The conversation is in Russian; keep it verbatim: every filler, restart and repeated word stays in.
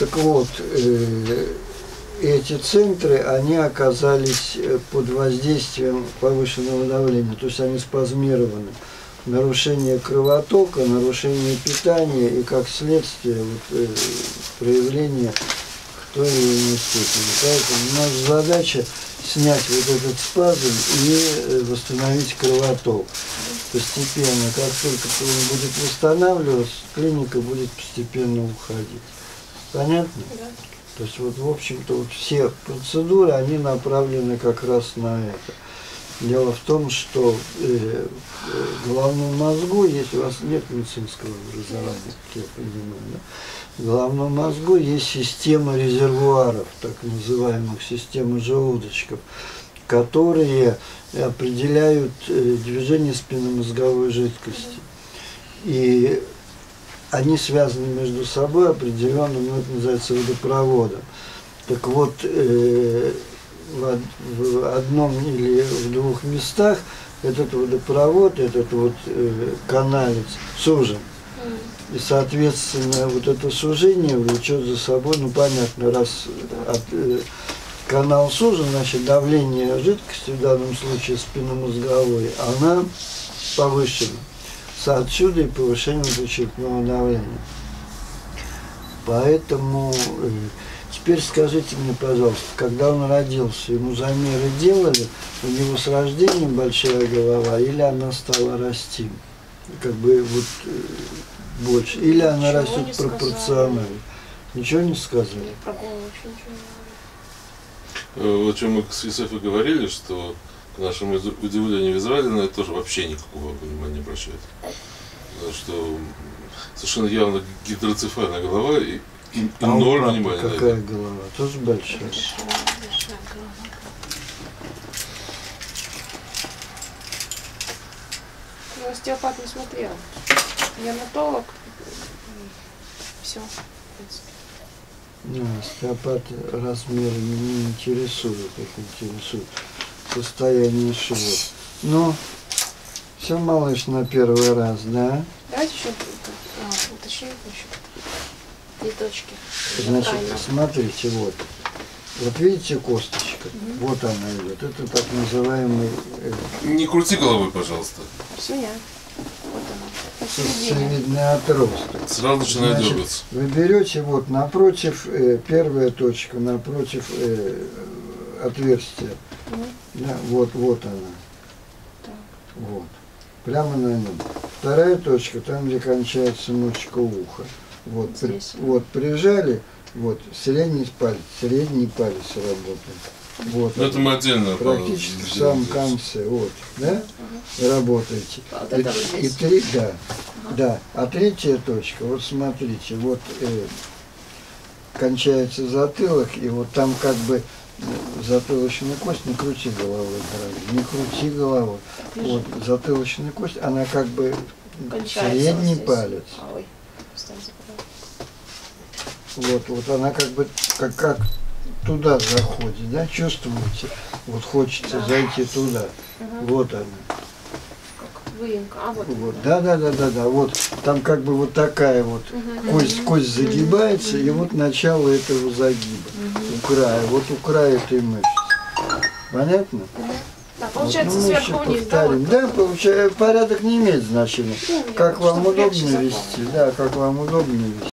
Так вот, э, эти центры, они оказались под воздействием повышенного давления, то есть они спазмированы. Нарушение кровотока, нарушение питания и, как следствие, вот, э, проявление в той или иной степени. Поэтому наша задача снять вот этот спазм и восстановить кровоток. Постепенно, как только он будет восстанавливаться, клиника будет постепенно уходить. Понятно? Да. То есть вот, в общем-то, вот все процедуры, они направлены как раз на это. Дело в том, что э, в головном мозгу, если у вас нет медицинского образования, как я понимаю, да? В головном мозгу есть система резервуаров, так называемых система желудочков, которые определяют э, движение спинномозговой жидкости. И они связаны между собой определенным, ну, это называется водопроводом. Так вот, э, в, в одном или в двух местах этот водопровод, этот вот э, каналец сужен. И, соответственно, вот это сужение влечет за собой, ну, понятно, раз от, э, канал сужен, значит, давление жидкости, в данном случае спинномозговой, она повышена. Отсюда и повышение вычерпного давления. Поэтому э, теперь скажите мне, пожалуйста, когда он родился, ему замеры делали, у него с рождением большая голова, или она стала расти? Как бы вот э, больше. Или она Ничего растет не пропорционально. сказали. Ничего не сказали? Про голову вообще ничего не говорили. О чем мы с Юсефой говорили, что к нашему удивлению Израиля на это тоже вообще никакого внимания не обращает. Потому что совершенно явно гидроцефальная голова и, и, и а ноль у внимания. какая голова? Тоже большая. Большая, большая голова. Ну, остеопат не смотрел. Неонатолог. Все, в принципе. Ну, остеопат размеры не интересует, их интересует состояние шва. Ну, все, малыш, на первый раз, да? Давайте еще а, уточним еще. Три точки. Значит, Правильно. смотрите, вот. Вот видите косточка? Угу. Вот она идет. Это так называемый э, Не крути головой, пожалуйста. Свинья. Вот она. Посередине. сосцевидный отросток. Сразу начинает Значит, дергаться. вы берете вот напротив, э, первая точка, напротив э, отверстия. Угу. Да, вот, вот она. Так. Вот. Прямо на нем. Вторая точка, там, где кончается мочка уха. Вот, при, Здесь. вот прижали, вот, средний палец, средний палец работает. Вот. Но это мы отдельно Практически в самом конце, вот, да, Угу. работаете. Вот И, это вот и здесь. три, да, Ага. да. А третья точка, вот смотрите, вот э, кончается затылок, и вот там как бы э, затылочная кость, не крути головой, дорогой, не крути головой. Вот затылочная кость, она как бы Кончается средний вот здесь. палец. А, ой, стал забрать. Вот, вот она как бы как, как туда заходит, да, чувствуете? Вот хочется Да. зайти туда. Угу. Вот она. Как выемка. А вот. Вот, да, да, да, да, да. Вот там как бы вот такая вот Угу. кость, кость загибается, Мгм. и вот начало этого загиба. У края, вот у края этой мышцы. Понятно? Да, получается, Вот, ну, мы сверху еще вниз, да? повторим. Вот. Да, получается, порядок не имеет значения. Ну, Как чтобы вам легче удобно запомнить. вести, да, как вам удобно вести.